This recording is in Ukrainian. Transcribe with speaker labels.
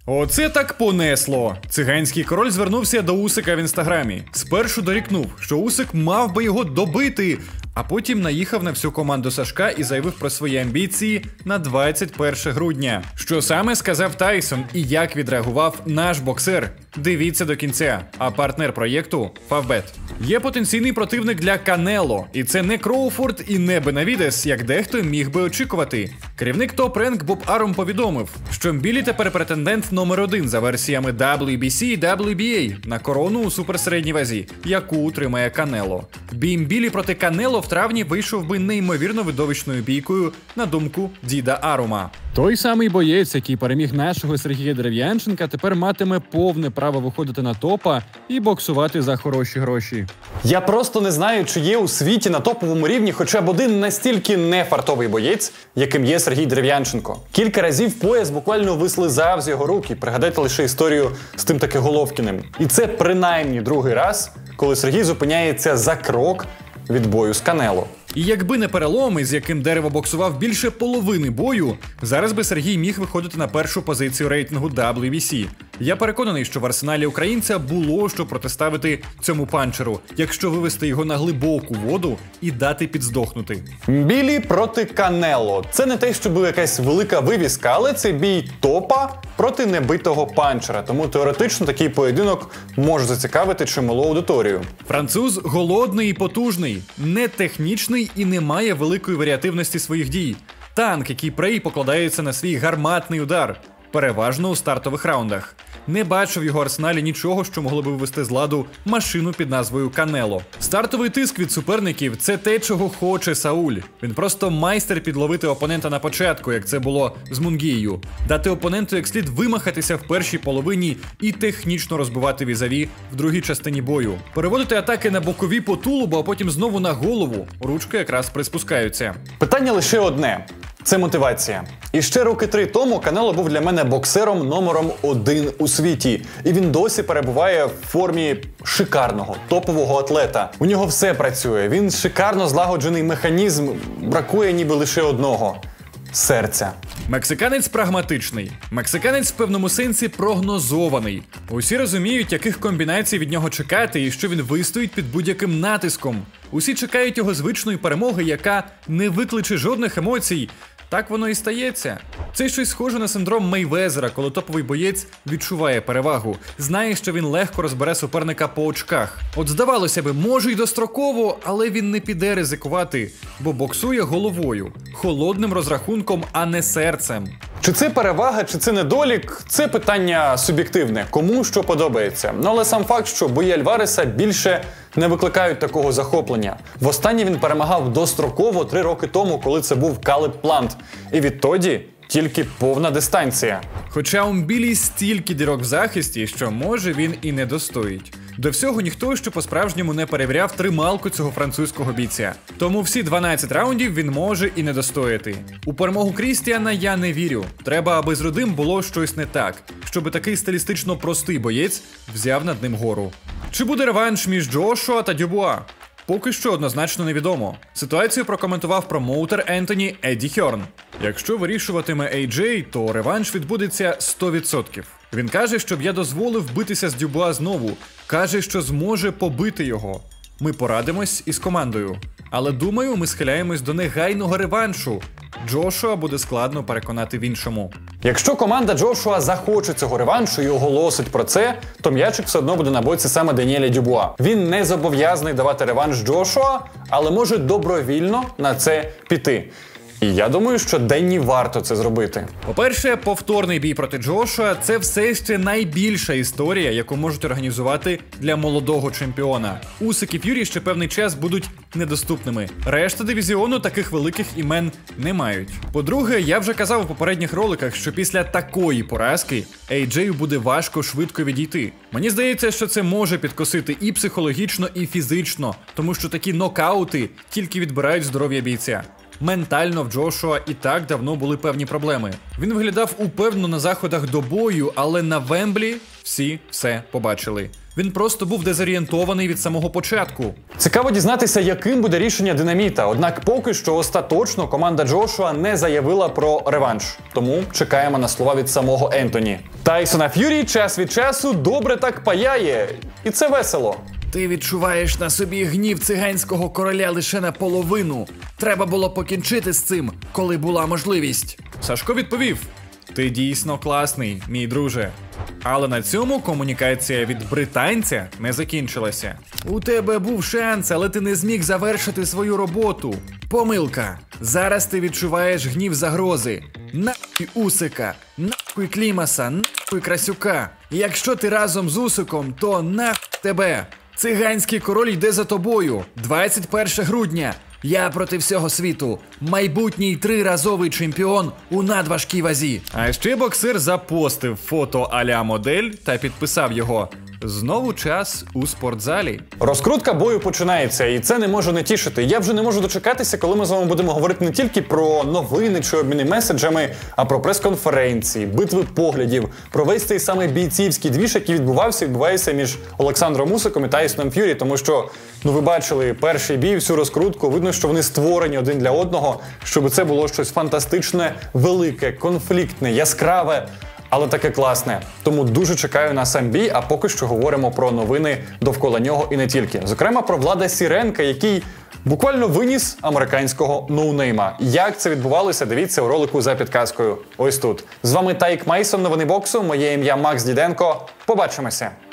Speaker 1: Оце так понесло. Циганський король звернувся до Усика в інстаграмі. Спершу дорікнув, що Усик мав би його добити, а потім наїхав на всю команду Сашка і заявив про свої амбіції на 21 грудня. Що саме сказав Тайсон і як відреагував наш боксер? Дивіться до кінця. А партнер проєкту – Favbet. Є потенційний противник для Канело. І це не Кроуфорд і не Бенавідес, як дехто міг би очікувати. Керівник топ-ренк Боб Арум повідомив, що Мбілі тепер претендент номер 1 за версіями WBC і WBA на корону у суперсередній вазі, яку утримає Канело. Бій Мбілі проти Канело в травні вийшов би неймовірно видовищною бійкою, на думку діда Арума. Той самий боєць, який переміг нашого Сергія Дерев'янченка, тепер матиме повне право виходити на топа і боксувати за хороші гроші.
Speaker 2: Я просто не знаю, чи є у світі на топовому рівні хоча б один настільки нефартовий боєць, яким є Сергій Дерев'янченко. Кілька разів пояс буквально вислизав з його рук, і пригадайте лише історію з тим таки Головкіним. І це принаймні другий раз, коли Сергій зупиняється за крок від бою з Канело.
Speaker 1: І якби не переломи, з яким Дерево боксував більше половини бою, зараз би Сергій міг виходити на першу позицію рейтингу WBC. Я переконаний, що в арсеналі українця було що протиставити цьому панчеру, якщо вивести його на глибоку воду і дати підздохнути.
Speaker 2: Мбілі проти Канело. Це не те, що була якась велика вивіска, але це бій топа проти небитого панчера. Тому теоретично такий поєдинок може зацікавити чималу аудиторію.
Speaker 1: Француз голодний і потужний, не технічний і не має великої варіативності своїх дій. Танк, який прей покладається на свій гарматний удар, переважно у стартових раундах. Не бачу в його арсеналі нічого, що могло би вивести з ладу машину під назвою Канело. Стартовий тиск від суперників – це те, чого хоче Сауль. Він просто майстер підловити опонента на початку, як це було з Мунгією. Дати опоненту як слід вимахатися в першій половині і технічно розбивати візаві в другій частині бою. Переводити атаки на бокові по тулубу, а потім знову на голову. Ручки якраз приспускаються.
Speaker 2: Питання лише одне. Це мотивація. І ще роки 3 тому Канело був для мене боксером номером 1 у світі. І він досі перебуває в формі шикарного, топового атлета. У нього все працює. Він шикарно злагоджений механізм. Бракує ніби лише одного – серця.
Speaker 1: Мексиканець прагматичний. Мексиканець в певному сенсі прогнозований. Усі розуміють, яких комбінацій від нього чекати і що він вистоїть під будь-яким натиском. Усі чекають його звичної перемоги, яка не викличе жодних емоцій. Так воно і стається. Це щось схоже на синдром Мейвезера, коли топовий боєць відчуває перевагу, знає, що він легко розбере суперника по очках. От здавалося би, може й достроково, але він не піде ризикувати, бо боксує головою, холодним розрахунком, а не серцем.
Speaker 2: Чи це перевага, чи це недолік – це питання суб'єктивне, кому що подобається. Ну, але сам факт, що бої Альвареса більше не викликають такого захоплення. Востаннє він перемагав достроково 3 роки тому, коли це був Калеб Плант. І відтоді тільки повна дистанція.
Speaker 1: Хоча у Мбілі стільки дірок в захисті, що може він і не достоїть. До всього ніхто ще по-справжньому не перевіряв трималку цього французького бійця. Тому всі 12 раундів він може і не достояти. У перемогу Крістіана я не вірю. Треба, аби з Рудим було щось не так, щоби такий стилістично простий боєць взяв над ним гору. Чи буде реванш між Джошуа та Дюбуа? Поки що однозначно невідомо. Ситуацію прокоментував промоутер Ентоні Едді Хьорн. Якщо вирішуватиме AJ, то реванш відбудеться 100%. Він каже, щоб я дозволив битися з Дюбуа знову. Каже, що зможе побити його. Ми порадимось із командою. Але думаю, ми схиляємось до негайного реваншу. Джошуа буде складно переконати в іншому.
Speaker 2: Якщо команда Джошуа захоче цього реваншу і оголосить про це, то м'ячик все одно буде на боці саме Даніеля Дюбуа. Він не зобов'язаний давати реванш Джошуа, але може добровільно на це піти. І я думаю, що Денні варто це зробити.
Speaker 1: По-перше, повторний бій проти Джошуа – це все ще найбільша історія, яку можуть організувати для молодого чемпіона. Усик і Ф'юрі ще певний час будуть недоступними. Решта дивізіону таких великих імен не мають. По-друге, я вже казав у попередніх роликах, що після такої поразки AJ буде важко швидко відійти. Мені здається, що це може підкосити і психологічно, і фізично, тому що такі нокаути тільки відбирають здоров'я бійця. Ментально в Джошуа і так давно були певні проблеми. Він виглядав упевнено на заходах до бою, але на Вемблі всі все побачили. Він просто був дезорієнтований від самого початку.
Speaker 2: Цікаво дізнатися, яким буде рішення Динаміта. Однак поки що остаточно команда Джошуа не заявила про реванш. Тому чекаємо на слова від самого Ентоні. Тайсона Ф'юрі час від часу добре так паяє. І це весело.
Speaker 1: Ти відчуваєш на собі гнів циганського короля лише наполовину. Треба було покінчити з цим, коли була можливість. Сашко відповів: ти дійсно класний, мій друже. Але на цьому комунікація від британця не закінчилася. У тебе був шанс, але ти не зміг завершити свою роботу. Помилка. Зараз ти відчуваєш гнів загрози. Нахуй Усика, нахуй Клімаса, нахуй Красюка. Якщо ти разом з Усиком, то нахуй тебе. Циганський король йде за тобою. 21 грудня. Я проти всього світу. Майбутній 3-разовий чемпіон у надважкій вазі. А ще боксер запостив фото а-ля модель та підписав його: знову час у спортзалі.
Speaker 2: Розкрутка бою починається, і це не може не тішити. Я вже не можу дочекатися, коли ми з вами будемо говорити не тільки про новини чи обміни меседжами, а про прес-конференції, битви поглядів, про весь цей самий бійцівський двіж, який відбувається між Олександром Усиком і Тайсоном Ф'юрі, тому що, ви бачили перший бій, всю розкрутку, видно, що вони створені один для одного, щоб це було щось фантастичне, велике, конфліктне, яскраве, але таке класне. Тому дуже чекаю на сам бій, а поки що говоримо про новини довкола нього і не тільки. Зокрема, про Влада Сіренка, який буквально виніс американського ноунейма. Як це відбувалося, дивіться у ролику за підказкою ось тут. З вами Тайк Мейсон, новини боксу, моє ім'я Макс Діденко. Побачимося!